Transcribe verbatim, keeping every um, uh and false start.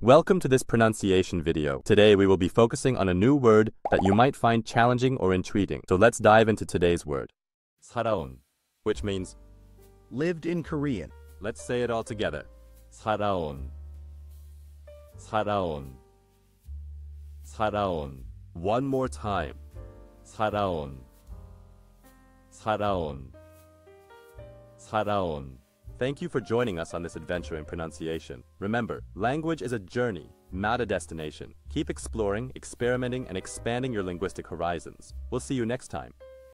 Welcome to this pronunciation video. Today we will be focusing on a new word that you might find challenging or intriguing. So let's dive into today's word. saraon, which means Lived in Korean. let's say it all together. saraon. saraon. saraon. One more time. saraon. saraon. saraon. Thank you for joining us on this adventure in pronunciation. Remember, language is a journey, not a destination. Keep exploring, experimenting, and expanding your linguistic horizons. We'll see you next time.